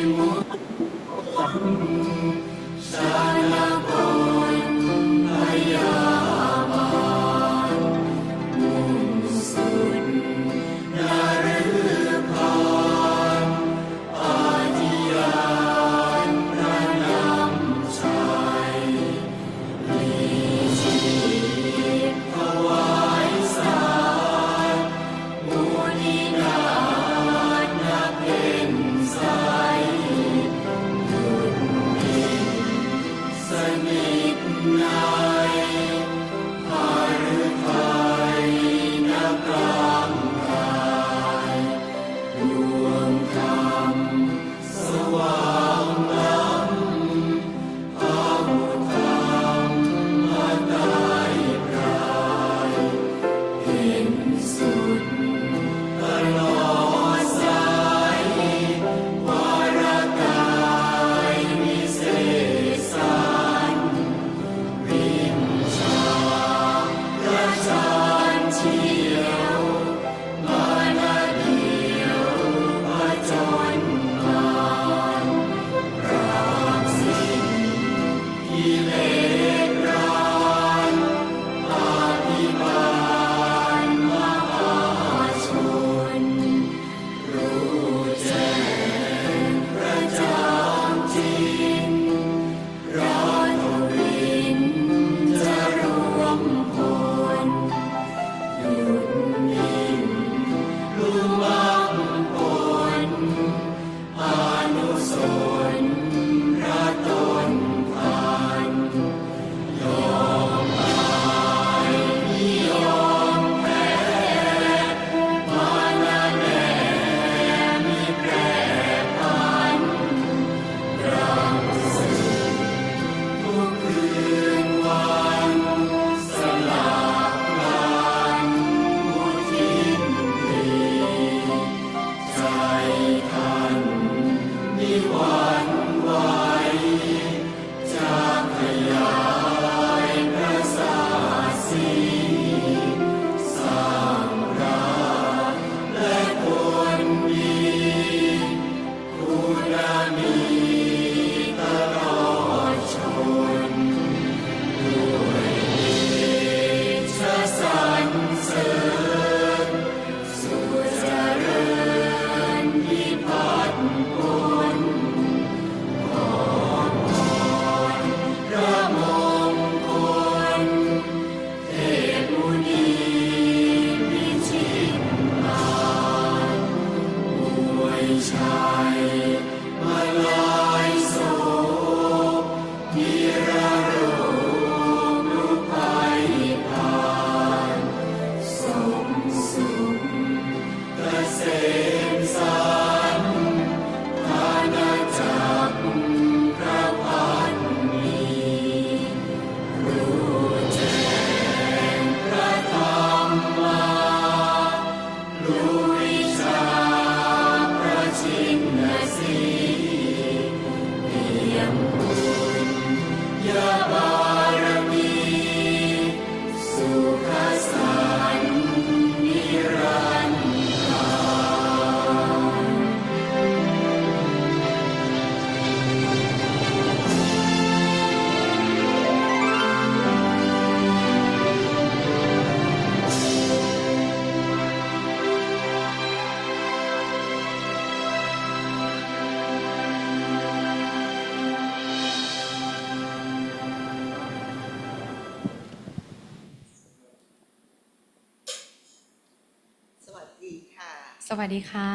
สวัสดีค่ะ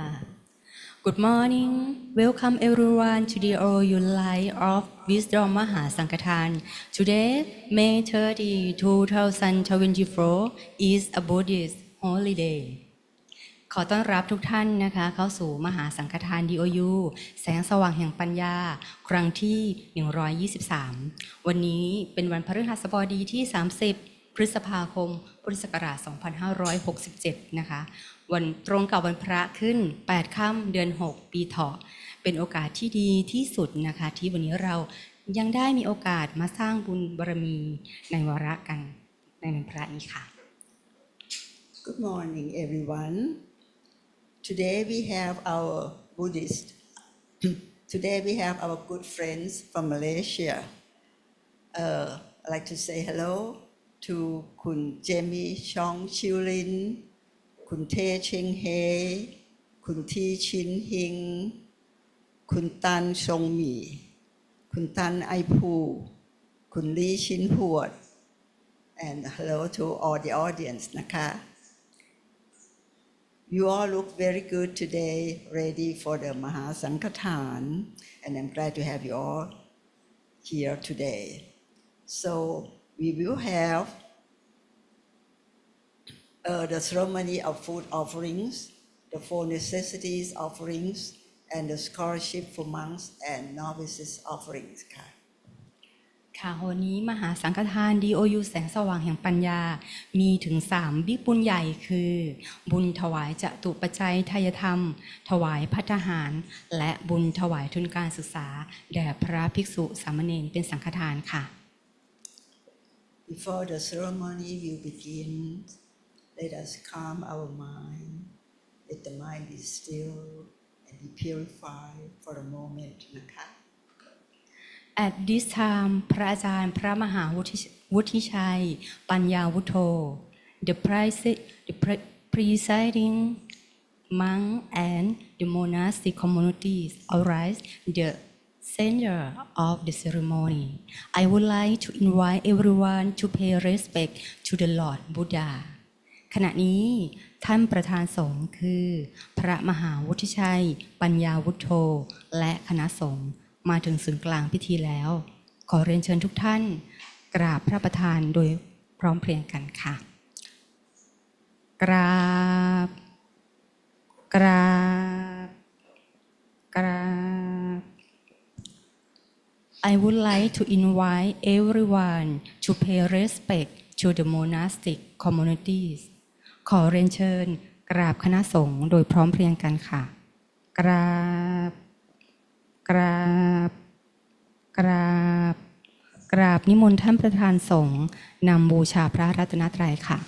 Good morning. Welcome everyone to the All Light of Wisdom มหาสังฆทาน Today, May 30, 2024 is a Buddhist holiday. ขอต้อนรับทุกท่านนะคะเข้าสู่มหาสังฆทาน DOU แสงสว่างแห่งปัญญาครั้งที่123วันนี้เป็นวันพฤหัสบดีที่30พฤษภาคมพุทธศักราช2567นะคะวันตรงกับวันพระขึ้น8ค่ำเดือน6ปีเถาะเป็นโอกาสที่ดีที่สุดนะคะที่วันนี้เรายังได้มีโอกาสมาสร้างบุญบารมีในวาระกันในวันพระนี้ค่ะ Good morning everyone. Today we have our Buddhist Today we have our good friends from Malaysia. I'd like to say hello to คุณ Jamie Chong Chiulin คุณ Tae Cheng Hei คุณ Thi Chin Hing คุณ Tan Song Mi คุณ Tan Ai Pu คุณ Lee Chin Huot and hello to all the audience นะคะ You all look very good today, ready for the Mahasankhathan, and I'm glad to have you all here today. So we will have the ceremony of food offerings, the four necessities offerings, and the scholarship for monks and novices offerings. ค่ะวันนี้มหาสังฆทาน DOU แสงสว่างแห่งปัญญามีถึง3บิ๊กบุญใหญ่คือบุญถวายจตุปัจจัยทายธรรมถวายภัตตาหารและบุญถวายทุนการศึกษาแด่พระภิกษุสามเณรเป็นสังฆทานค่ะ Before the ceremony will begin, let us calm our mind. Let the mind be still and be purified for a moment. นะคะ At this time พระอาจารย์พระมหาวุฒิชัยปัญญาวุฒโธ the presiding monk and the monastic communities arise the center of the ceremony. I would like to invite everyone to pay respect to the Lord Buddha. ขณะนี้ท่านประธานสงฆ์คือพระมหาวุฒิชัยปัญญาวุฒโธและคณะสงฆ์มาถึงศูนย์กลางพิธีแล้วขอเรียนเชิญทุกท่านกราบพระประธานโดยพร้อมเพรียงกันค่ะกราบกราบกราบ I would like to invite everyone to pay respect to the monastic communities ขอเรียนเชิญกราบคณะสงฆ์โดยพร้อมเพรียงกันค่ะกราบกราบกราบกราบนิมนต์ท่านประธานสงฆ์นำบูชาพระรัตนตรัยค่ะ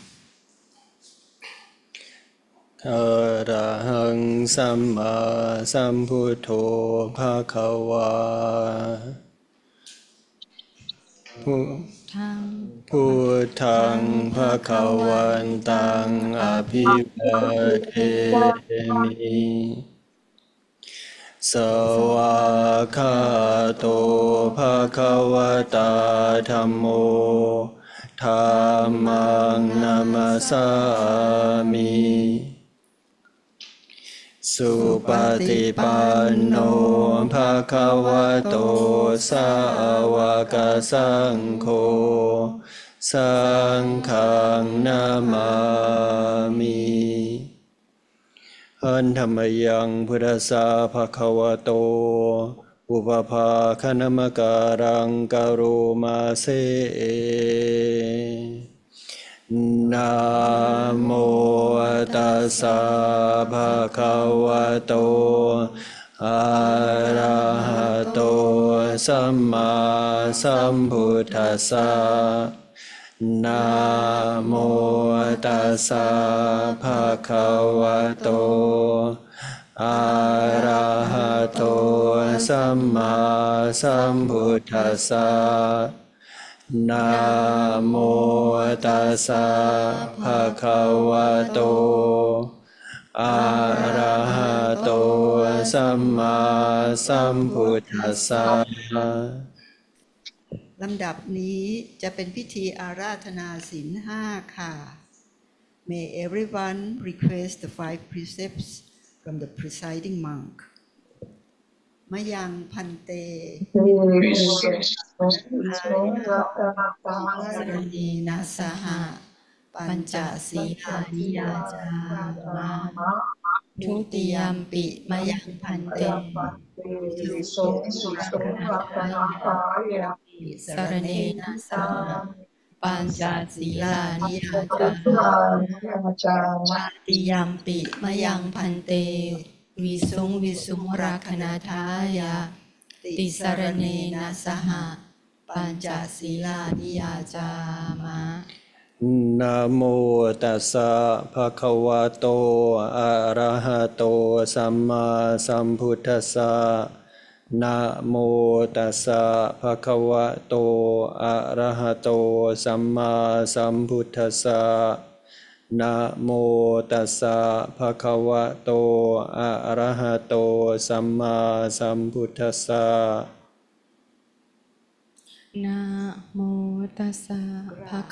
อะระหังสัมมาสัมพุทโธภะคะวาพุทธังภะคะวันตังอภิวาเทมิสวากขาโตภะคะวะตาธัมโมธัมมังนามัสสามิสุปฏิปันโนภะคะวะโตสาวกสังโฆสังฆังนามามิหันธรรมยังพุทธัสสะภะคะวะโตอุปภาคณมการังกโรมาเสนะโมตัสสะภะคะวะโตอะระหะโตสัมมาสัมพุทธัสสะนะโมตัสสะภะคะวะโตอะระหะโตสัมมาสัมพุทธัสสะนะโมตัสสะภะคะวะโตอะระหะโตสัมมาสัมพุทธัสสะลำดับนี้จะเป็นพิธีอาราธนาศีล5ค่ะ May everyone request the 5 precepts from the presiding monk. มะยังพันเตสรณีนาสหะปัญจศีลานิยาจามะทุติยัมปิมะยังพันเตสรณีนาสหะปัญจศีลานิยาจามะติยัมปิมะยังพันเตวิสุงราคณาทายะติสรณีนาสหะปัญจศีลานิยาจามะนะโมตัสสะภะคะวะโตอะระหะโตสัมมาสัมพุทธัสสะนะโมตัสสะภะคะวะโตอะระหะโตสัมมาสัมพุทธัสสะนะโมตัสสะภะคะวะโตอะระหะโตสัมมาสัมพุทธัสสะนะโมตัสสะภะคะ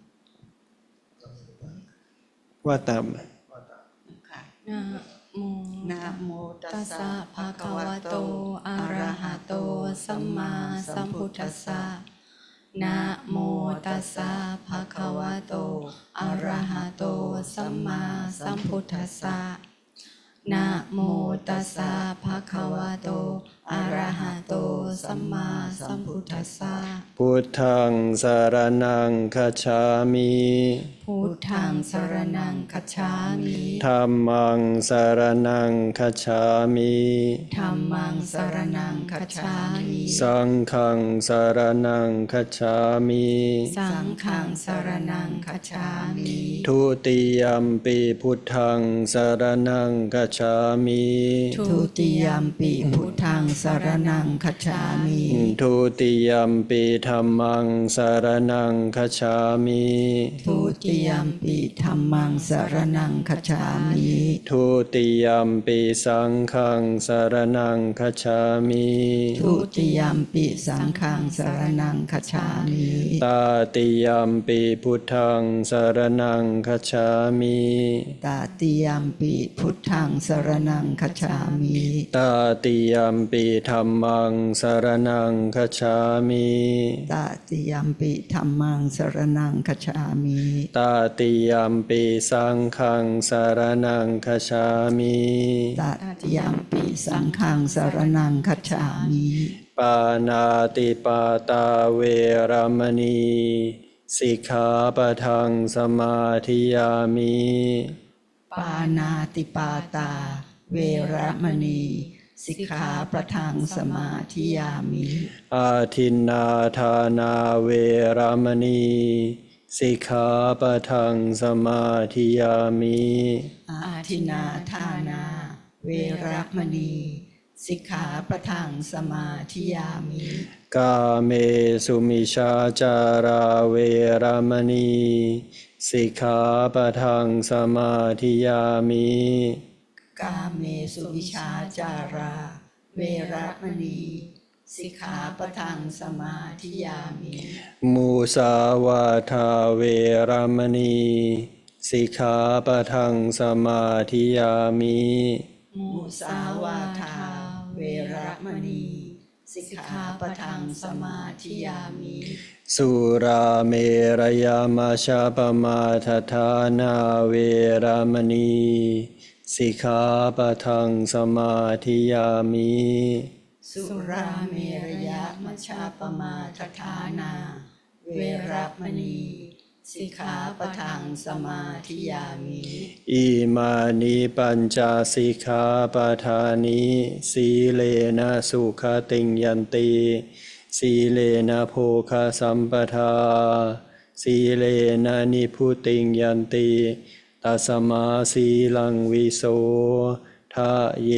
ว่าตามค่ะนะโมนะโมตัตัสสสะสะภะภะคะคะวะวะโตโตอะอะระระหะหะโตโตสัสัมมมามาสัสัมมพุพุททธัธัสสสะสะนะโมตัสสะภะคะวะโตอะระหะโตสัมมาสัมพุทธัสสะนะโมตัสสะภะคะวะโตอะระหะโตสัมมาสัมพุทธัสสะพุทธังสารนังคัจฉามิพุทธังสรณังคัจฉามิธัมมังสารนังคัจฉามิธัมมังสรณังคัจฉามิสังฆังสารนังคัจฉามิสังฆังสรณังคัจฉามิทุติยัมปิพุทธังสารนังคัจฉามิทุติยัมปิพุทธังสรณังคัจฉามิทุติยัมปิธัมมังสารนังคัจฉามิทุติยัมปิธัมมังสรณังคัจฉามิทุติยัมปิสังฆังสารนังคัจฉามิทุติยัมปิสังฆังสรณังคัจฉามิตาติยัมปิพุทธังสารนังคัจฉามิตติยัมปิพุทธังสรณังคัจฉามิตาติยัมปิธัมมังสารนังคัจฉามิตติยัมปิธัมมังสรณังคัจฉามิตาติยัมปิสังฆังสารนังคัจฉามิตติยัมปิสังฆังสรณังคัจฉามิปานาติปาตาเวรมณีสิกขาปะทังสมาธิยามิปานาติปาตา เวระมณีสิกขาปะทังสมาธิยามิอาทินนาทานาเวรมณีสิกขาปะทังสมาธิยามิอาทินาทานา เวระมณีสิกขาปะทังสมาธิยามิกาเมสุมิชาจาราเวรมณีสิกขาปะทังสมาธิยามิกาเมสุวิชาจารา เวระมณีสิกขาปะทังสมาธิยามิมุสาวาทาเวรมณีสิกขาปะทังสมาธิยามิมุสาวาทา เวระมณีสิกขาปะทังสมาธิยามิสุราเมรยามาชาปมาทฐานาเวรมณีสิกขาปะทังสมาธิยามิสุราเมรยะมัชฌาปมาทฐานา เวระมณีสิกขาปะทังสมาธิยามิอิมานิปัญจสิกขาปทานิสีเลนะสุขติงยันติสีเลนะโภคสัมปทาสีเลนะนิพุติงยันติตัสมาสีลังวิโสทะเย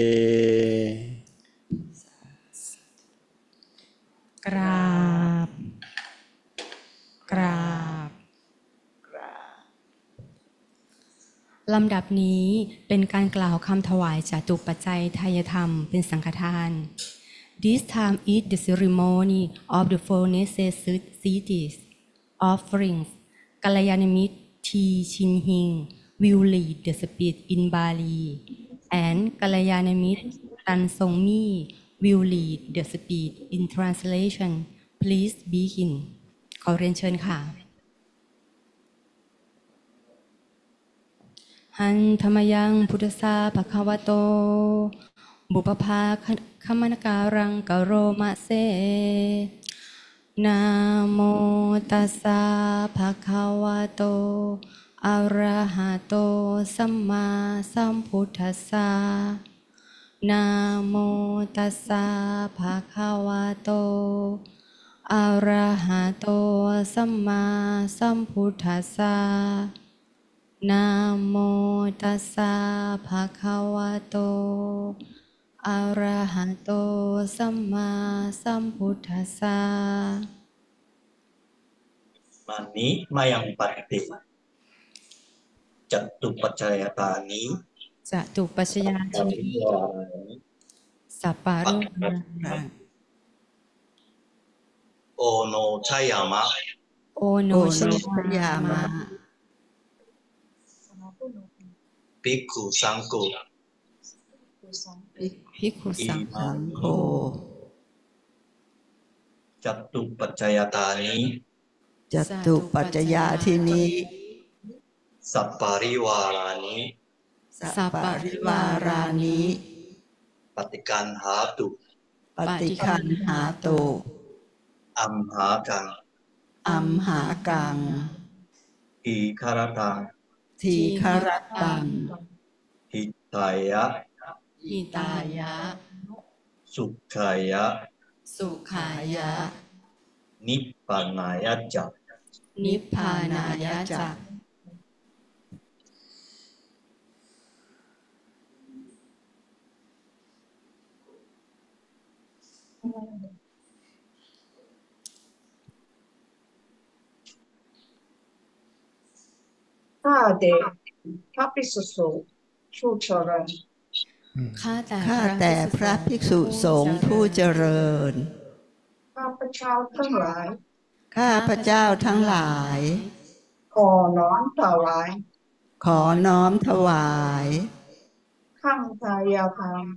กราบ กราบ ลำดับนี้เป็นการกล่าวคำถวายจตุปัจจัยทายธรรมเป็นสังฆทาน This time is the ceremony of the four necessities offerings. Kalyanamitr T. Chin Hing will lead the speech in Bali, and Kalyanamitr Tan Song Mi will lead the speech in translation. Please begin. ขอเรียนเชิญค่ะ หันธรรมยังพุทธสาภควโต บุปภาคมนการังกโรมะเส นะโมตัสสะภะคะวะโต อะระหะโต สัมมาสัมพุทธัสสะ นะโมตัสสะภะคะวะโต อะระหะโต สัมมาสัมพุทธัสสะ นะโมตัสสะภะคะวะโตอะระหะโตสัมมาสัมพุทธัสสะมานิมายังปัตติจัตตุปัจจยตานิจตุปัชญาทินิวานิสัปปะรุณาโอโนชยามะโอโนโอชโนยพยาามมะภิกขุสังโฆภิกขุสังฆสังโฆจัตตุปัจจยตานิจตุปัจจยาทินิสัปปาริวารานิสัปปะริวารานิปฏิกันหาตุปฏิคันหาตุอัมหากังอัมหากังอีคารตังทีฆรตังหิตายะหิตายะสุขายะสุขายะนิพพานายะจักนิพพานายะจักข้าแต่พระภิกษุสงฆ์ผู้เจริญข้าข้าแต่พระภิกษุสงฆ์ผู้เจริญข้าพเจ้าทั้งหลายข้าพระเจ้าทั้งหลายขอน้อมถวายขอน้อมถวายข้างทายาทาน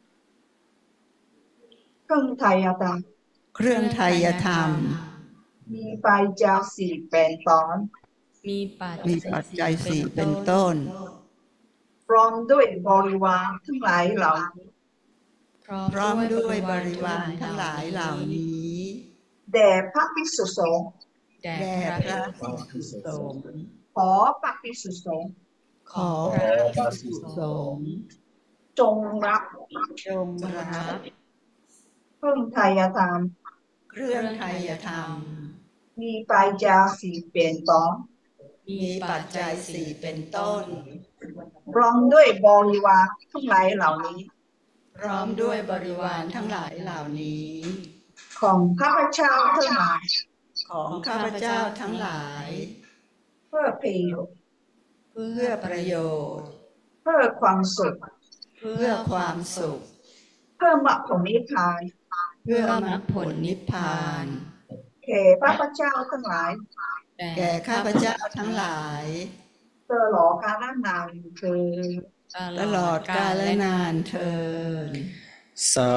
เครื่องทายาทานเครื่องไทยธรรมมีไปจากสี่เป็นตอนมีปัจมีปัจจัยสี่เป็นต้นพร้อมด้วยบริวารทั้งหลายเหล่านี้พร้อมด้วยบริวารทั้งหลายเหล่านี้แด่พระภิกษุสงฆ์แด่แด่พพระระภิกษุสงฆ์ขอพระภิกษุสงฆ์ขอพระภิกษุสงฆ์จงรับจงรับเครื่องทายาทานเครื่องไทยธรรมมีไปจากสี่เป็นตอนมีปัจจัยสี่เป็นต้นพร้อมด้วยบริวารทั้งหลายเหล่านี้พร้อมด้วยบริวารทั้งหลายเหล่านี้ของข้าพเจ้าทั้งหลายของข้าพเจ้าทั้งหลายเพื่อประโยชน์เพื่อประโยชน์เพื่อความสุขเพื่อความสุขเพื่อมรรคผลนิพพานเพื่อมรรคผลนิพพานแก่พระพุทธเจ้าทั้งหลายแก่ข้าพเจ้าทั้งหลายตลอดกาลนานเถิดตลอดกาลนานเทินสา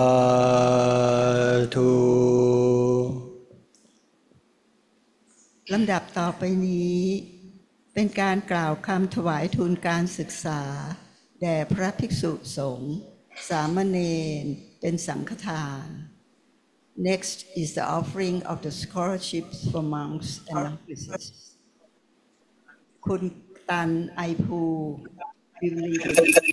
ธุลำดับต่อไปนี้ เป็นการกล่าวคำถวายทูลการศึกษา แด่พระภิกษุสงฆ์สามเณรเป็นสังฆทาน Next is the offering of the scholarships for monks and novices. คุณตันไอภูวิลลี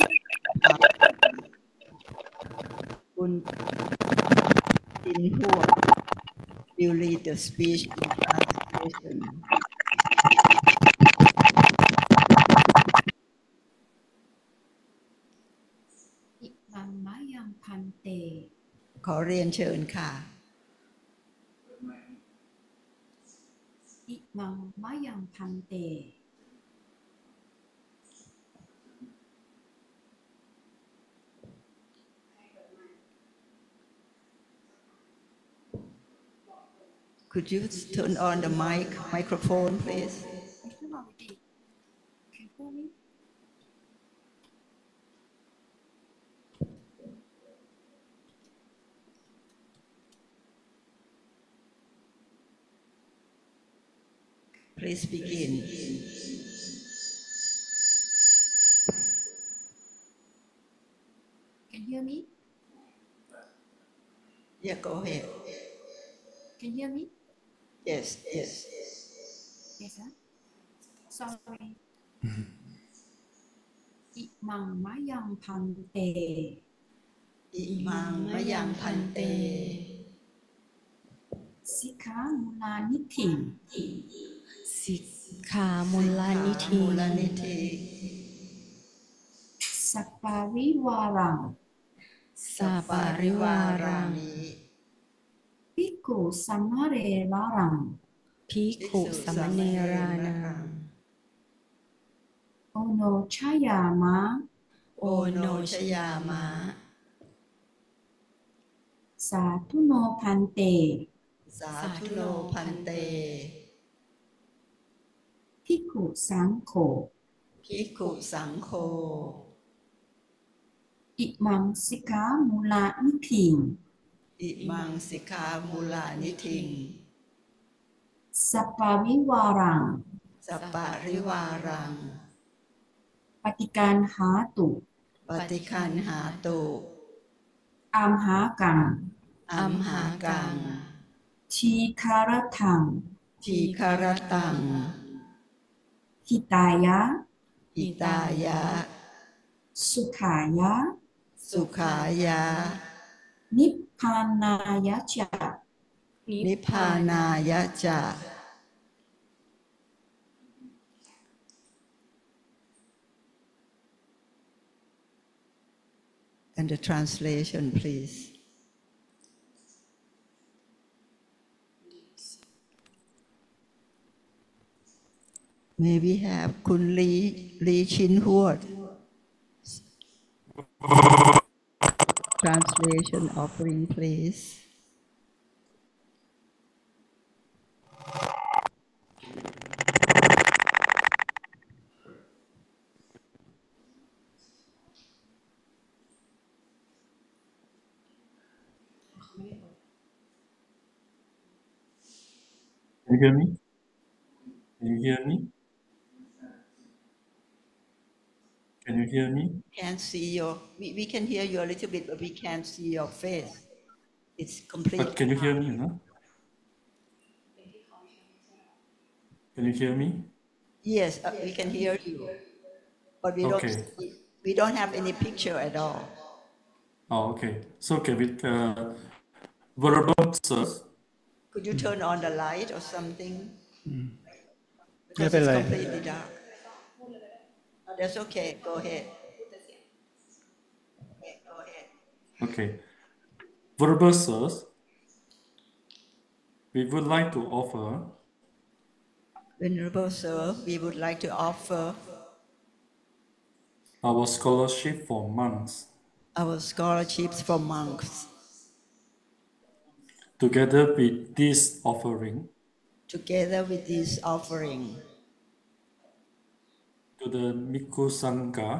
คุณอินหัว will lead the speech in translation. อิมังมะยังพันเตขอเรียนเชิญค่ะอิมังมะยังพันเต Could you turn on the microphone, please? Please begin. Can you hear me? Yeah, go ahead. Can you hear me? Yes, yes. Yes, sir. Sorry. อิมังมะยังพันเตอิมังมะยังพันเตสิกขามุลานิธิสิกขามูลนิธิมูลนิธิสัปปาริวารังสัปปะริวารังภิกขุสัมมาเรวารังภิกขุสัมมเนรานังโอโนชยามะโอโนชยามะสาธุโนพันเตสาธุโนพันเตภิกขุสังโฆภิกขุสังโฆอิมังสิกขามูลานิธิงอิมังสิกขามูลานิทิงสัปปะริวารังสัปปะริวารังปฏิการหาตุปฏิคันหาตุอัมหากังอัมหากังทีคารทังทีคารตังหิตายะหิตายะสุขายะสุขายะนิพพานายะจะนิพพานายะจะ And the translation, please. May we have Kun Lee Chin Huot. Translation offering, please. Can you hear me? Can you hear me? Can you hear me? Can't see we can hear you a little bit, but we can't see your face. It's But complete. can you hear me? No? Can you hear me? Yes, we can hear you, but Okay. we don't have any picture at all. Oh, okay. So okay, with verbal source. Could you turn on the light or something? ไม่ Because เป็น it's ไร completely dark. Oh, that's okay. Go ahead. Okay, go ahead. Okay. Verbal source. We would like to offer Venerable Sir, we would like to offer our scholarship for monks our scholarships for monks together with this offering together with this offering to the Bhikkhu Sangha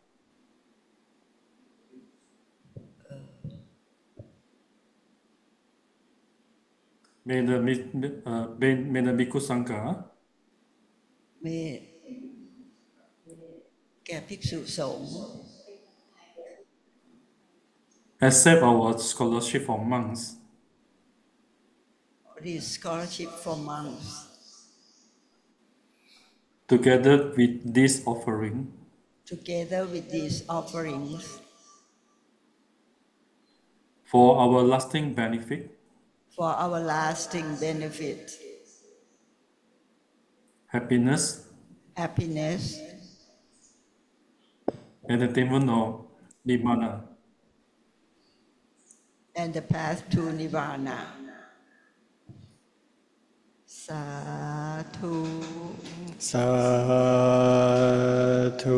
may the Bhikkhu Sangha แก่ภิกษุสงฆ์ accept our scholarship for monks this scholarship for monks together with this offering together with these offerings for our lasting benefit for our lasting benefit, happiness happiness, and attainment of Nibbana. and the path to Nirvana. Sadhu. สาธุ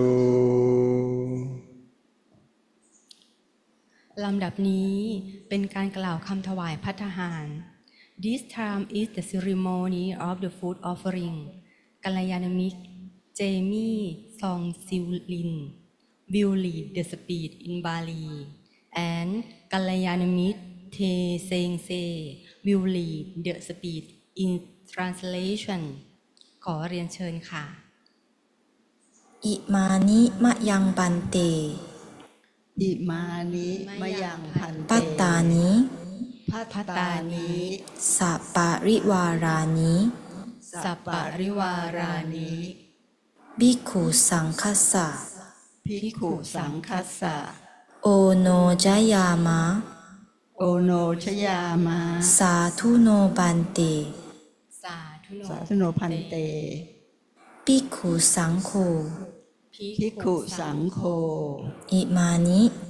ลำดับนี้เป็นการกล่าวคำถวายภัตตาหาร This time is the ceremony of the food offering. กัลยาณมิตรเจมี่ซองซิลลิน will lead the speech in Bali and กัลยาณมิตรเทเซงเซ will lead the speech in translation ขอเรียนเชิญค่ะอิมานิมะยังปันเตอิมานิมะยังพันเตปัตตานิพัตตานิสัปปะริวารานิสัปปะริวารานิภิกขุสังคัสสะภิกขุสังคัสสะโอโนจยามะโอโนชยามาสาธุโนปันเตสาธุโนสาธุโนพันเตภิกขุสังโฆภิกขุสังโฆอิมานิอ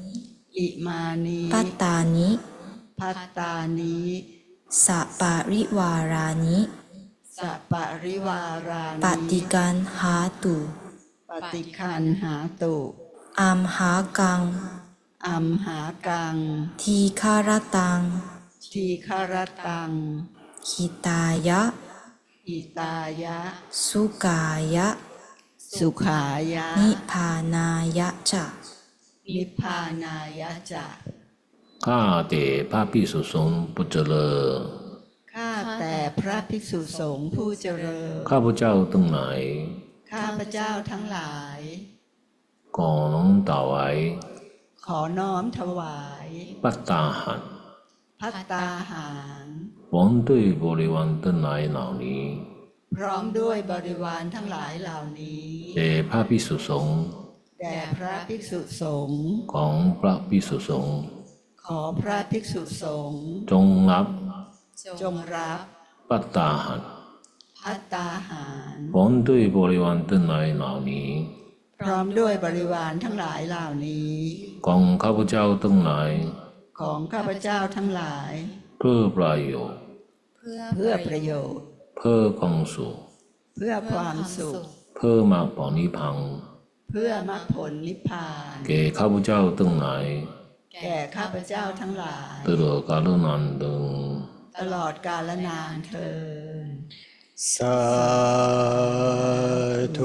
อิมานิปัตตานิพัตตานิสัปาริวารานิสัปะริวาราปนิฏิกันหาตุปฏิคันหาตุอัมหากังอัมหากังทีคารตังทีคารตังหิตายะอิตายะสุกายะสุขายะนิพพานายะจะนิพพานายะจะข้าแต่พระภิกษุสงฆ์ผู้เจริญข้าแต่พระภิกษุสงฆ์ผู้เจริญข้าพเจ้าทั้งหลายข้าพเจ้าทั้งหลายขอน้อมถวายขอน้อมถวายปัตตาหารภัตตาหารพร้อมด้วยบริวารทั้งหลายเหล่านี้พร้อมด้วยบริวารทั้งหลายเหล่านี้แด่พระภิกษุสงฆ์แด่พระภิกษุสงฆ์ของพระภิกษุสงฆ์ขอพระภิกษุสงฆ์จงรับจงรับปัตตาหารภัตตาหารพร้อมด้วยบริวารทั้งหลายเหล่านี้พร้อมด้วยบริวารทั้งหลายเหล่านี้ของข้าพเจ้าทั้งหลายของข้าพเจ้าทั้งหลายเพื่อประโยชน์เพื่อประโยชน์เพื่อความสุขเพื่อความสุขเพื่อมรรคผลนิพพานเพื่อมรรคผลนิพพานแก่ข้าพเจ้าทั้งหลายแก่ข้าพเจ้าทั้งหลายตลอดกาลนานเดินตลอดกาลนานเทินสาธุ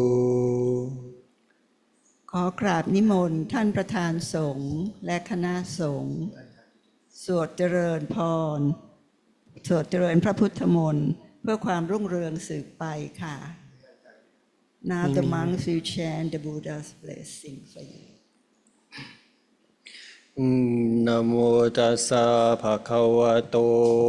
ขอกราบนิมนต์ท่านประธานสงฆ์และคณะสงฆ์สวดเจริญพรสวดเจริญพระพุทธมนต์เพื่อความรุ่งเรืองสืบไปค่ะ Now the monks will chant the Buddha's blessing for you. นะโมตัสสะภะคะวะโต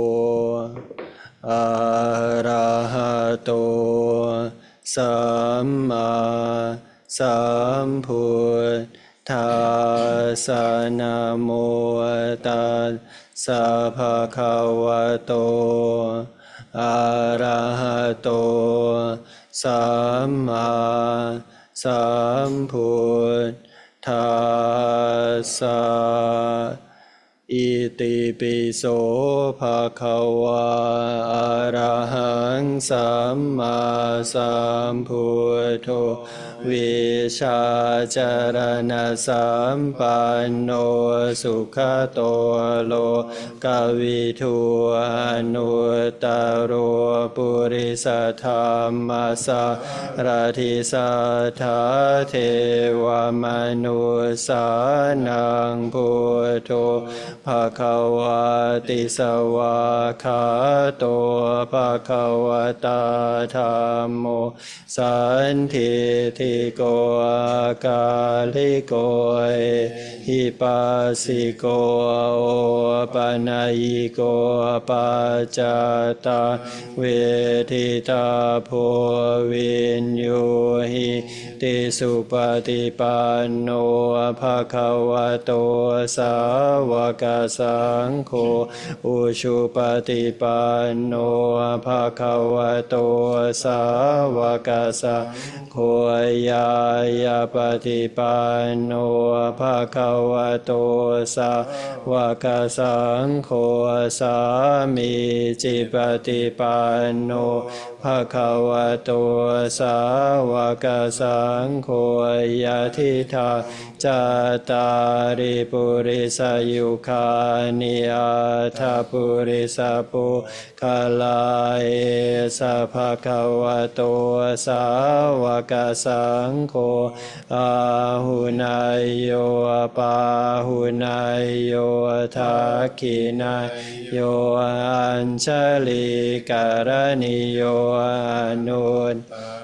อะระหะโตสัมมาสัมพุทธัสสะนะโมตัสสะภะคะวะโตอะระหะโตสัมมาสัมพุทธัสสะอิติปิโสภะคะวะอะระหังสัมมาสัมพุทโธวิชาจารณสัมปันโนสุขโตโลกวิทูอนุตตโรปุริสธรรมสารทิสัทธาเทวมนุสานังพุทโธภะคะวะติสวะคะโตภะคะวะตาธัมโมสันทิติโกอาคาลิโกเอหิปัสสิโกโอปนัยโกปัจจตาเวทิตาโพวินโยหิติสุปฏิปันโนภะคะวะโตสาวกสังโฆอุชุปฏิปันโนภะคะวะโตสาวกสังโฆยายาปฏิปันโนภะคะวะโตสาวกสังโฆสามีจิปฏิปันโนภะคะวะโตสาวกสังโฆยะทิฏฐาจตาริปุริสยุคานิอาทาปุริสปุคลาเอสะภะคะวะโตสาวกสังโฆอาหุนายโยปาหุนายโยทักขินายโยอัญชลิการณิโยอนุต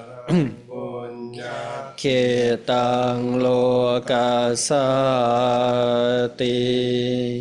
เขตังโลกัสสติภ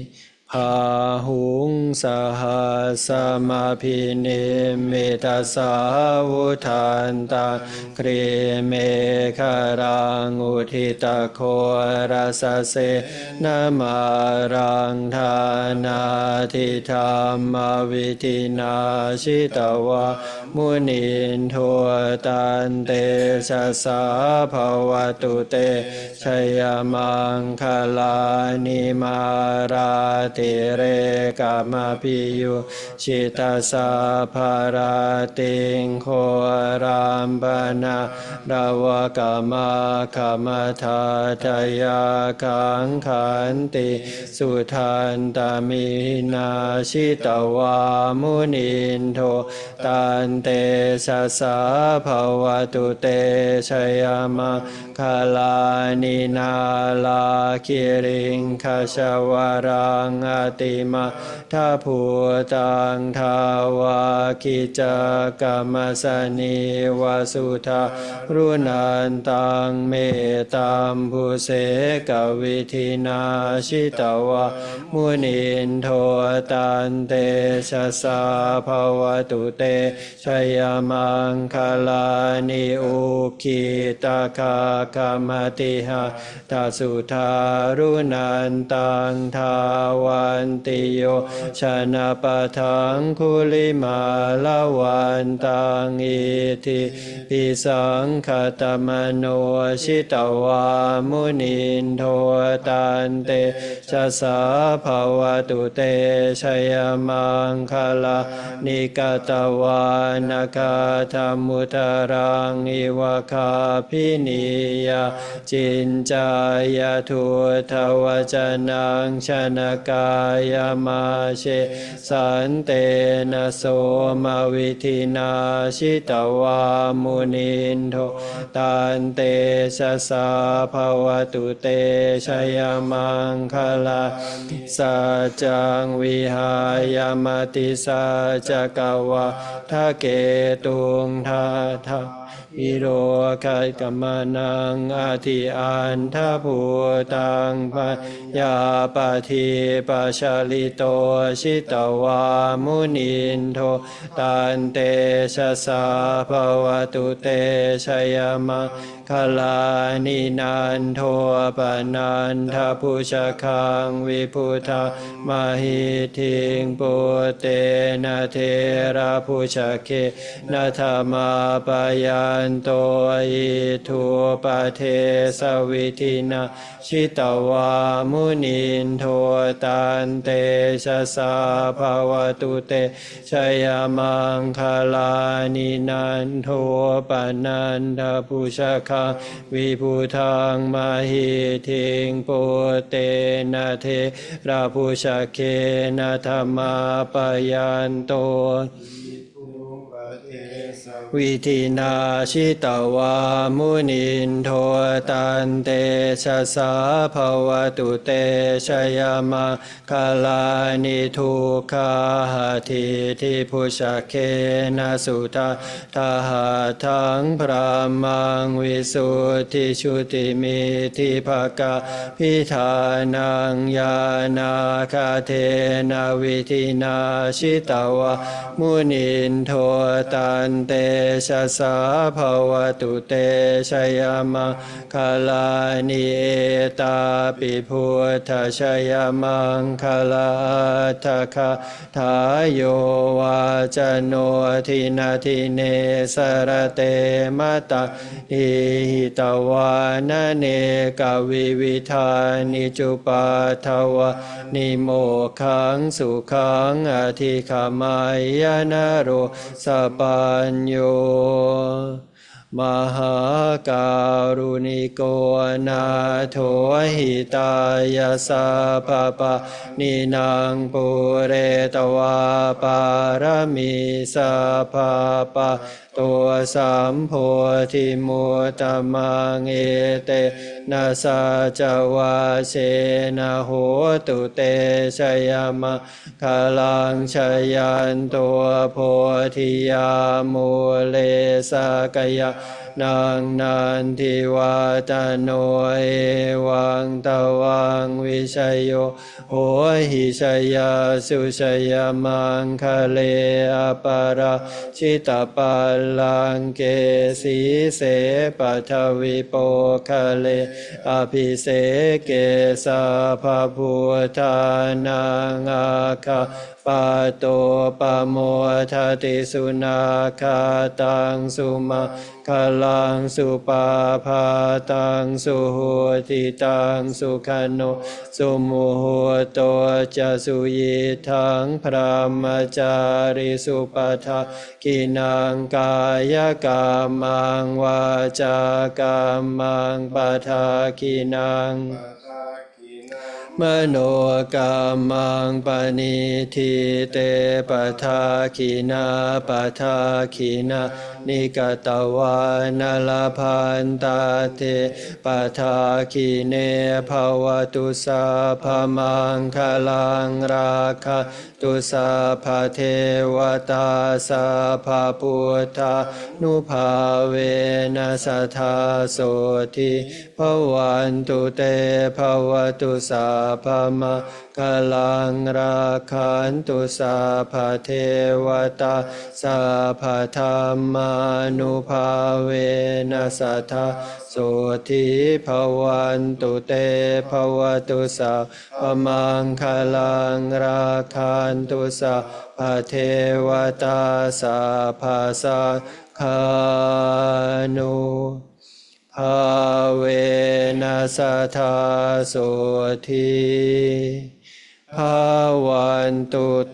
พาหุงสหัสมาพินิมิตาสาวุทันตาครีเมฆรังอุทิตาโครัสเสนามารังธานาทิธรรมวิธินาชิตวะมุนินโทตันเตชะสาภวตุเตชยมังคลานิมาราติเรกามพิยุชิตาสาภาราติงโครามปนาระวะกามะขมทาทยาคังขันติสุทันตมินาชิตวามุนินโทตันเตชะสาภวตุเตชยมังคลานินาลาคิริงคชวรังอติมาทัพพุตังทาวาคิจกรรมสนิวสุทารุนันตังเมตัมภุเสกวิธินาชิตวะมุนินโทตันเตชะสาภวตุเตชยมังคลานิอุคิตคากามติหะทัสุทารุนันตังทาวันติโยชนะปะทังคุลิมาลาวันตังอิทิปิสังขตมโนชิตวามุนินโทตันเตชะสาภวตุเตชยมังคลานิกตวานคาธรรมุตรังอิวะคาพินิยาจินจายทุทวจนังชนกายมาเชสันเตนะโสมวิธินาชิตวามุนินโทตันเตชะสาภวตุเตชยมังคลาสัจจังวิหายมติสัจกวะทะเกตุงทาทะอิโรคกมนังอาทิอันทภูตังพยาปทิปัชลิโตชิตวามุนินโทตันเตชะสาภวตุเตชยมังคลานินันโทปนันทพุชคังวิพุทธมหิทิงปุเตนะเทระพุชเคนะธรรมาปยันโตอิทุปเทสวิธินาชิตวามุนินโทตันเตชะสาภวตุเตชยมังคลานินันโทปนันทพุชคังวิพุทังมหิทิงปุเตนะเทระพุชเคนะธรรมาปยันโตวิธินาชิตวามุนินโทตันเตชะสาภวตุเตชยมังคลานิทุกขาทิทิพุชเคนะสุทาทหะทังพระมังวิสุทธิชุติมิทิภกะพิธานังญาณาคาเทนะวิธินาชิตวามุนินโทตันเตชะสาภวตุเตชยมังคลานิเอตาปิพุทธชยมังคลาทคาทายโยวาจโนทินาทิเนสรเตมตาอิหิตวานเนกวิวิธานิจุปาทวะนิโมขังสุขังอธิขมายนโรสปัญโยมหาการุณิโกนาโถหิตายาสาปปะนินางปุเรตวาปารมีสัพพปะตัวสัมโพธิมุตตมังเอเตนะสัจวาเสนะโหตุเตชยมังคลังชยันตัวโพธิยามูเลสกยะนังนันทิวาตโนเอวังตวังวิชยโยโหหิชยาสุชยมังคะเลอปาราชิตาปัลลังเกสีเสปัทวิโปคะเลอภิเสเกสาภาพุทธานังอาคาปะโตปะโมทติสุนาคาตังสุมาคลังสุปาภาตังสุโหติตังสุขโนสุมุโหโตจะสุยิทังพระมจาริสุปทากินังกายกรรมังวาจากรรมังปทากินังมโนกรรมังปณิทิเตปทาคินาปทาคินานิกตวานลพันตาเตปทาคิเนภวตุสาภมังคลังราคะตุสาภเทวตาสาภพุทธานุภาเวนัสทธาโสทิภวันตุเตภวตุสาภมะกลังราคันตุสาภเทวตาสาภธรรมานุภาเวนัสทธาโสทิภวันตุเตภวตุสาภมังคลังราคันตุสาภเทวตาสาภาสังฆานุภาเวนัสทธาโสทิภาวันตุเต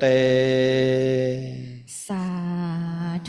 สาธุ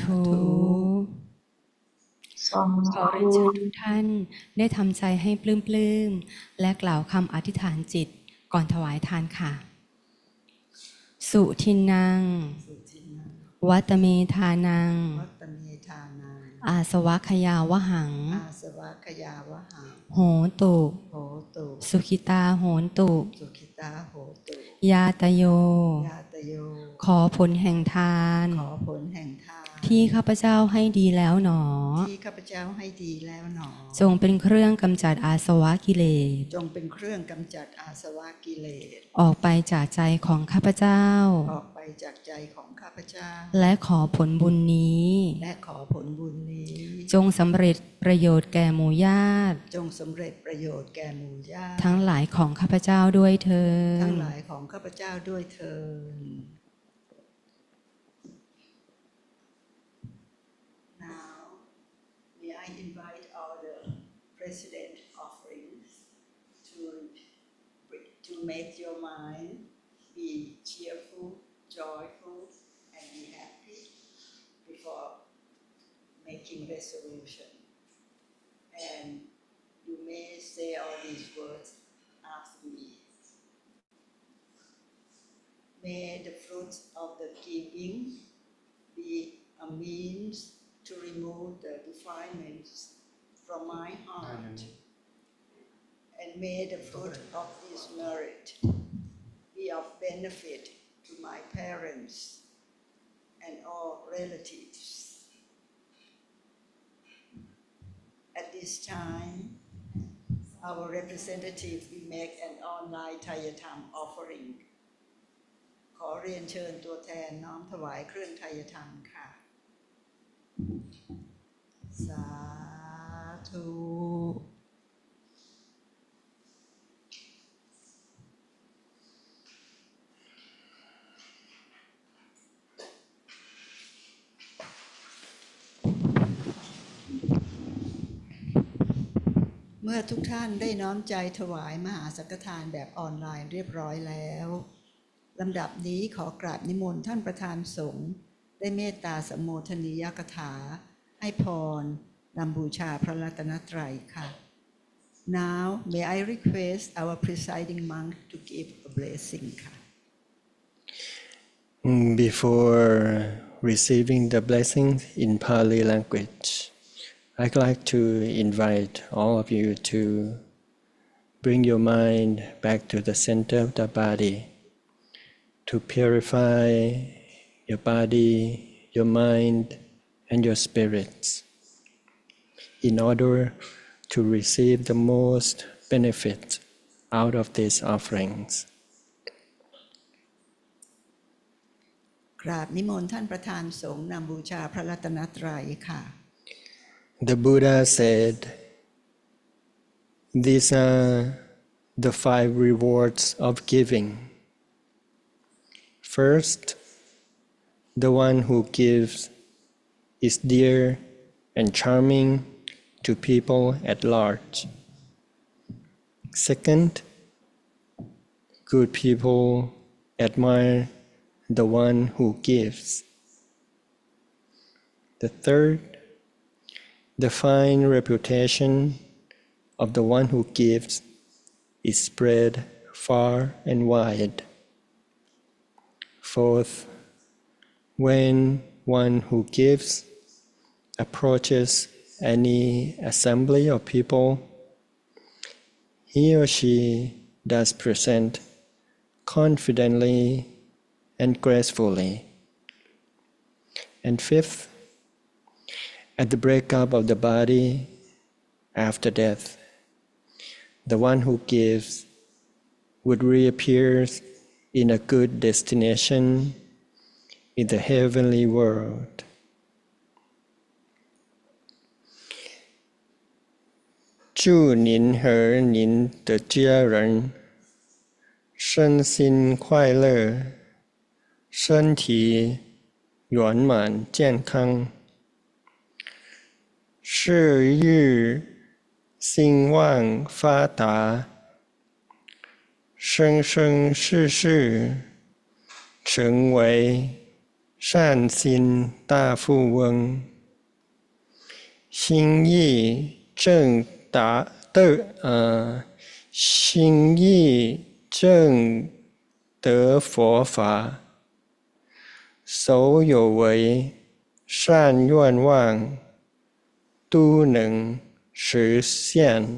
สาขอเรียนเชิญทุกท่านได้ทำใจให้ปลื้มๆและกล่าวคำอธิษฐานจิตก่อนถวายทานค่ะ สุทินัง วัตเมธานังวัตตเมธานาอาสวะขยาวหังอาสวะขยาวหังโหตุโหตุสุขิตาโหนตุสุขิตาโหตุยาตโยญาตโยขอผลแห่งทานขอผลแห่งทานที่ข้าพเจ้าให้ดีแล้วหนอที่ข้าพเจ้าให้ดีแล้วหนอจงเป็นเครื่องกำจัดอาสวะกิเลสจงเป็นเครื่องกำจัดอาสวะกิเลสออกไปจากใจของข้าพเจ้าออกไปจากใจของข้าพเจ้าและขอผลบุญนี้และขอผลบุญนี้จงสำเร็จประโยชน์แก่หมู่ญาติจงสำเร็จประโยชน์แก่หมู่ญาติทั้งหลายของข้าพเจ้าด้วยเถิดทั้งหลายของข้าพเจ้าด้วยเถิด Now may I invite all the president offerings to make your mind be cheerful, joyful, and be happy before making resolution. And you may say all these words after me. May the fruits of the giving be a means to remove the defilements from my heart. And may the fruit of this merit be of benefit to my parents and all relatives. At this time, our representative will make an online Tayatam offering. ขอเรียนเชิญตัวแทนน้อมถวายเครื่องไทยธรรมค่ะ สาธุ เมื่อทุกท่านได้น้อมใจถวายมหาสังฆทานแบบออนไลน์เรียบร้อยแล้วลำดับนี้ขอกราบนิมนต์ท่านประธานสงฆ์ได้เมตตาสมโภชนียกถาให้พรนำบูชาพระรัตนตรัยค่ะ Now may I request our presiding monk to give a blessing ค่ะ Before receiving the blessings in Pali language, I'd like to invite all of you to bring your mind back to the center of the body, to purify your body, your mind, and your spirits. in order to receive the most benefit out of these offerings. กราบนิมนต์ท่านประธานสงฆ์นำบูชาพระรัตนตรัยค่ะ The Buddha said, these are the 5 rewards of giving. First, the one who gives is dear and charming to people at large. Second, good people admire the one who gives. The third, the fine reputation of the one who gives is spread far and wide. Fourth, when one who gives approaches any assembly of people, he or she does present confidently and gracefully. And fifth, at the breakup of the body after death, the one who gives would reappear in a good destination in the heavenly world. 祝您和您的家人身心快乐，身体圆满健康，事业兴旺发达，生生世世成为善心大富翁，心意正心意正得佛法，所有为善愿望都能实现。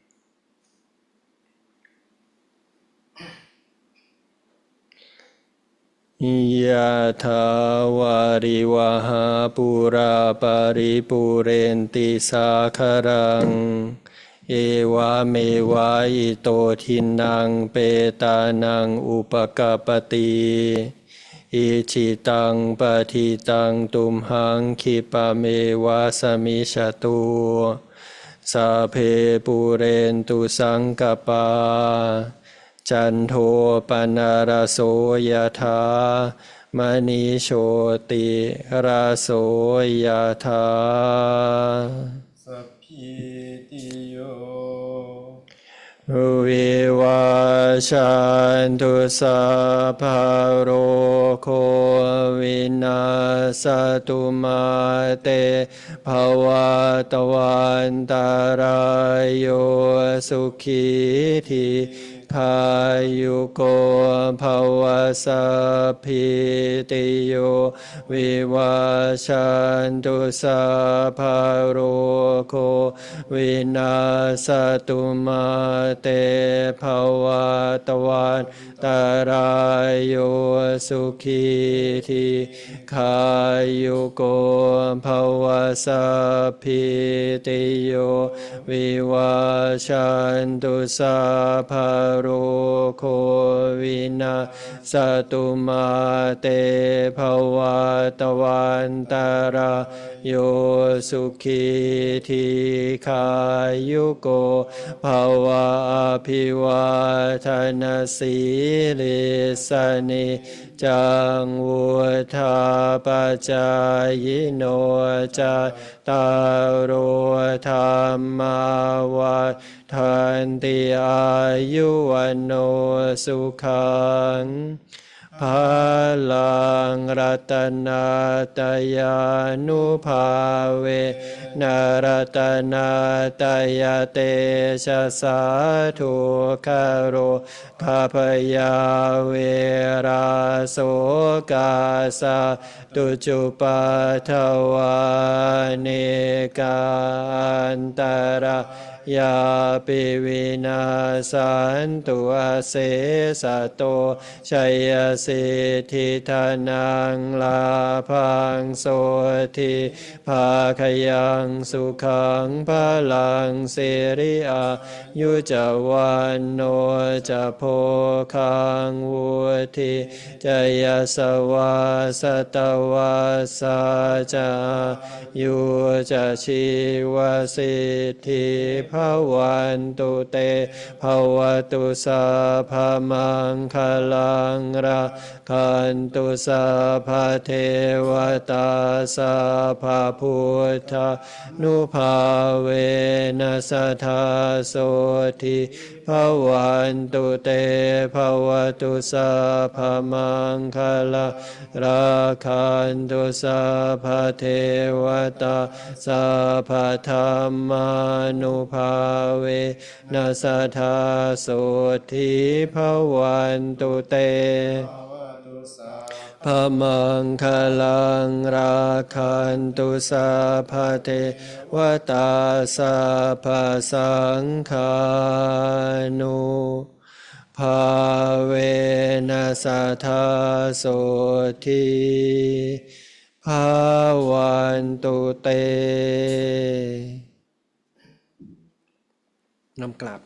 ยะถาวาริวหาปุราปาริปุเรนติสาคารังเอวะเมวะอิโตทินังเปตานังอุปกปปติอิจิตังปฏิตังตุมหังคิปะเมวะสมิจฉตุสัพเพปุเรนตุสังกปาจันโทปนะระโสยถามณีโชติระโสยถาสัพพิติโยวิวัชชันตุสัพพะโรโควินาศตุมาเตภวัตวันตรายโยสุขีทีพายุโกภวสัพพิติโยวิวัชชันตุสัพพะโรโควินาศตุมาเตภวัตวันตรายโยสุขีทีขายุโกภวสัพพิติโยวิวัชชันตุสัพพะโรโควินาศตุมาเตภวัตวันตรายโยสุขีทีขายุโกภวะอภิวาทนาสีลิสนิจังวุธาปจายโนจตารโอธรรมาวัฏันติอายุวันโนสุขังพลังรัตนาตยานุภาเวนรัตนาตยเตชะสาธุคโรภาพยาเวราโสกาสาตุจุปัฏฐวาเนกาอันตระยาปิวินาสันตุอาเสสะโตชัยสิทธิธนังลาภังโสทิภาคยังสุขังพลังสิริอายุจวันโนจะโพคังวุธิจยสวาสตวาสาจายุจะชีวสิทธิภวันตุเตภวตุสัพพมังคลังราคันตุสัพพเทวตาสัพพพุทธานุภาเวนัสทาโสทิภวันตุเตภวตุสัพพมังคลังราคันตุสัพพเทวตาสัพพธรรมานุภาเวนัสทาโสทิภวันตุเตพมังคลังราคันตุสัพพเทวตาสัพพสังฆานุภาเวนัสทาโสทิภวันตุเตน้อมกลับ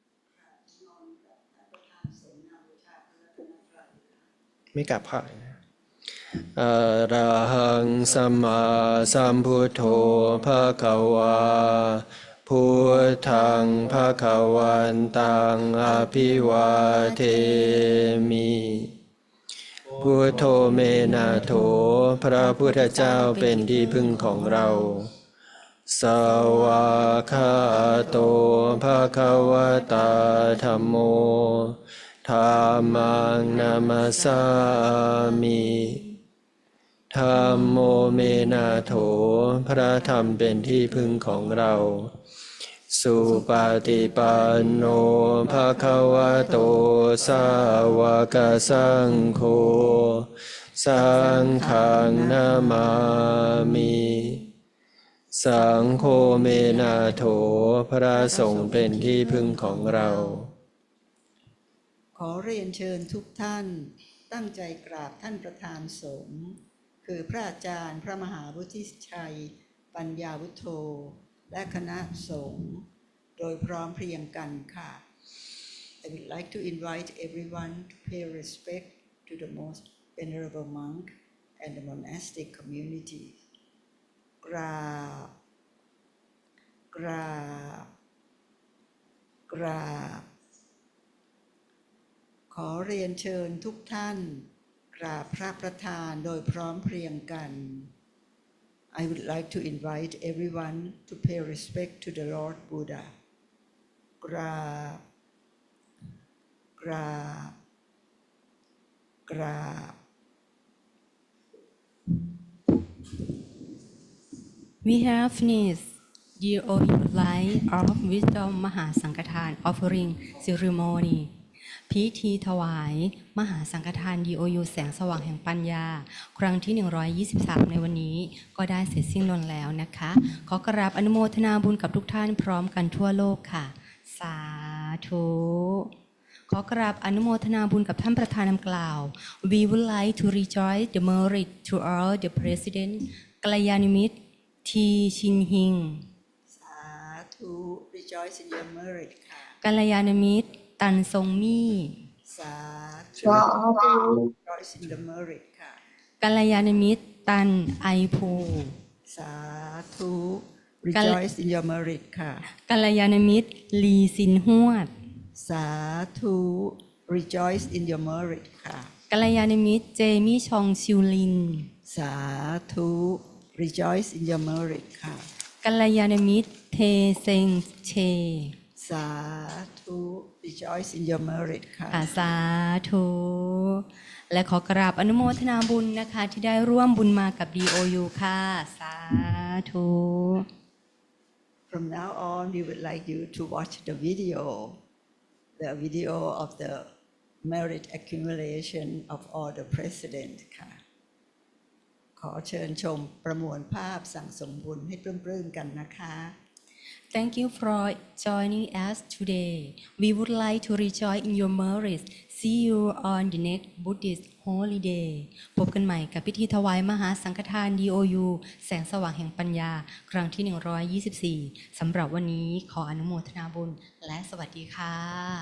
ไม่กลับค่ะอะระหังสัมมาสัมพุทโธภะคะวาพุทธังภะคะวันตังอภิวาเทมิพุทโธเมนะโถพระพุทธเจ้าเป็นที่พึ่งของเราสวากขาโตภะคะวะตาธัมโมธัมมังนามัสสามิธัมโมเมนะโถพระธรรมเป็นที่พึ่งของเราสุปฏิปันโนภะคะวะโตสาวกสังโฆสังฆังนามามิสังโฆเมนะโถพระสงฆ์เป็นที่พึ่งของเราขอเรียนเชิญทุกท่านตั้งใจกราบท่านประธานสงฆ์คือพระอาจารย์พระมหาวุฒิชัยปัญญาวุฒโธและคณะสงฆ์โดยพร้อมเพรียงกันค่ะ I would like to invite everyone to pay respect to the most venerable monk and the monastic community. กราบกราบกราบขอเรียนเชิญทุกท่านกราบพระประธานโดยพร้อมเพรียงกัน I would like to invite everyone to pay respect to the Lord Buddha. กราบกราบกราบ We have finished the light of wisdom มหาสังฆทาน offering ceremony พิธีถวายมหาสังฆทาน DOU แสงสว่างแห่งปัญญาครั้งที่123ในวันนี้ก็ได้เสร็จสิ้นลงแล้วนะคะขอกราบอนุโมทนาบุญกับทุกท่านพร้อมกันทั่วโลกค่ะสาธุขอกราบอนุโมทนาบุญกับท่านประธานนำกล่าว We would like to rejoice the merit to all the President กัลยาณมิตรทีชินฮิงสาธุ Rejoice in your merit ค่ะกัลยาณมิตรตันทรงมี่สาธุ Rejoice in the merit ค่ะกัลยาณมิตรตันไอภูสาธุ Rejoice in your merit ค่ะกัลยาณมิตรลีซินฮวดสาธุ Rejoice in your merit ค่ะกัลยาณมิตรเจมี่ชองชิวลินสาธุ Rejoice in your merit ค่ะกัลยาณมิตรเทเซงเชสาธุ Rejoice in your merit ค่ะสาธุและขอกราบอนุโมทนาบุญนะคะที่ได้ร่วมบุญมากับ DOU ค่ะสาธุ From now on we would like you to watch the video of the merit accumulation of all the president ค่ะขอเชิญชมประมวลภาพสั่งสมบุญให้ปลื้มๆกันนะคะ Thank you for joining us today. We would like to rejoice in your merits. See you on the next Buddhist holiday. พบกันใหม่กับพิธีถวายมหาสังฆทาน DOU แสงสว่างแห่งปัญญาครั้งที่ 124 สำหรับวันนี้ขออนุโมทนาบุญและสวัสดีค่ะ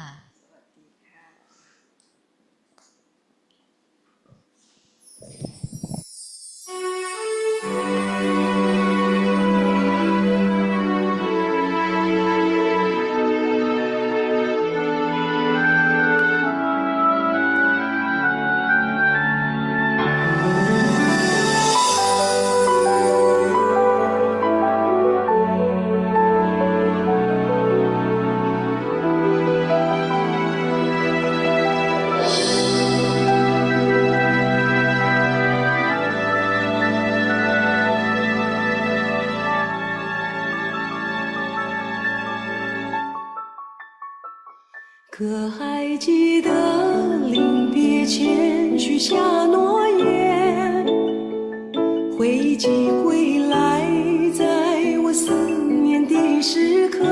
可还记得临别前许下诺言，汇集归来，在我思念的时刻。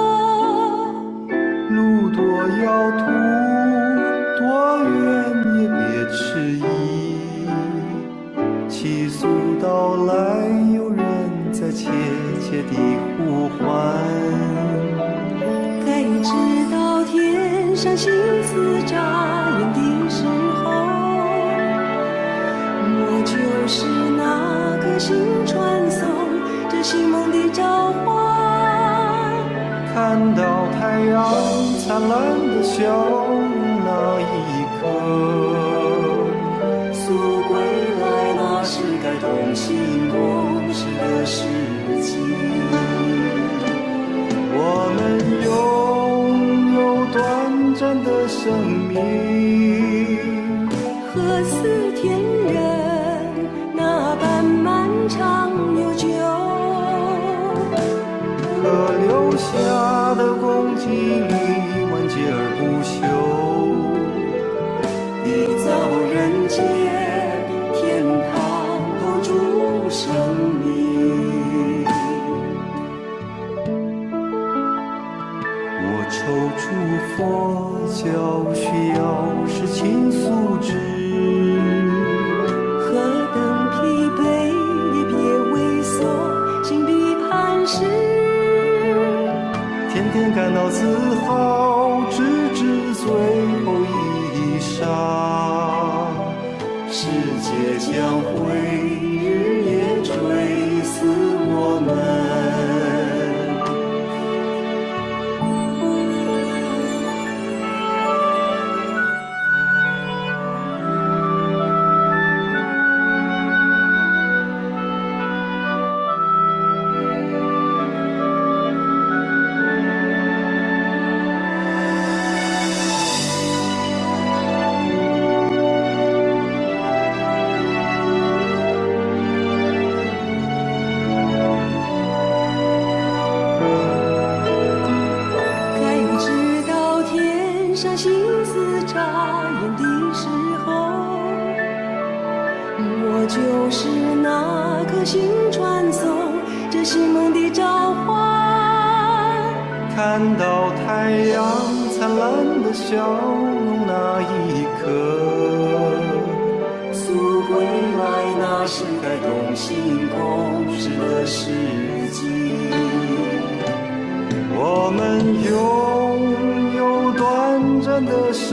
路多遥途，多远也别迟疑，起诉到来，有人在切切地呼唤。 该知道天上星子眨眼的时候，我就是那颗星传送着星梦的召唤。 看到太阳灿烂的笑容那一刻， 溯归来，那是该同行共事的时机。 我们拥有短暂的生命， 何似天人那般漫长悠久， 可留下的功绩里完结而不朽， 缔造人间天堂投注生命。 我踌躇佛教需要是倾诉之， 何等疲惫也别畏缩，心必磐石。 天天感到自豪，直至最后一刹， 世界将会日夜追思我们。就是那颗星传送着星梦的召唤。 看到太阳灿烂的笑容那一刻， 溯归来，那是该同行共事的时机。 我们拥有短暂的生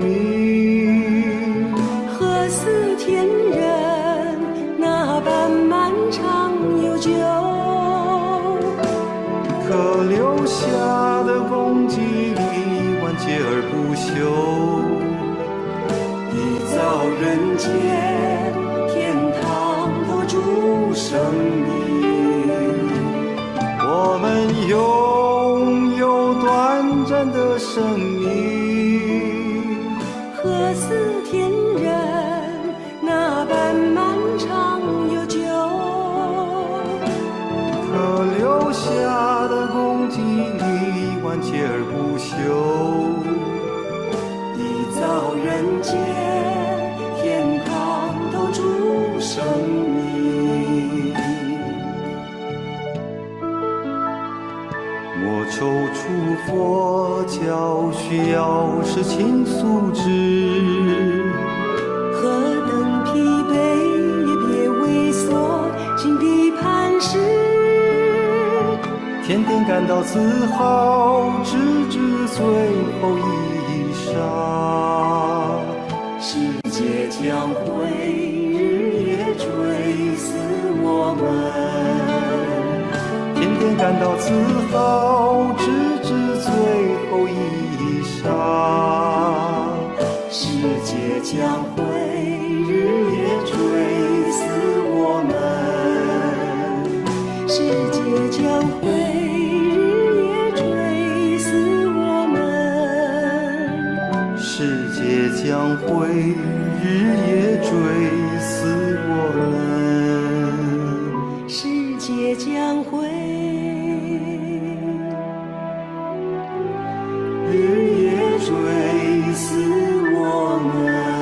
命， 何似天人那般漫长悠久， 可留下的功绩里完结而不朽， 缔造人间天堂投注生命。 我们拥有短暂的生命， 何似天人那般漫长悠久， 可留下的功绩里完结而不朽， 缔造人间天堂投注生命。 抽出佛教需要是倾素质， 何等疲惫也别畏缩，心地磐石。 天天感到自豪，直至最后一刹。 世界将会日夜追思我们， 天天感到自豪，直至最后一刹。 世界将会日夜追思我们，世界将会日夜追思我们， 世界将会日夜追思我们， 世界将会日夜追思我们。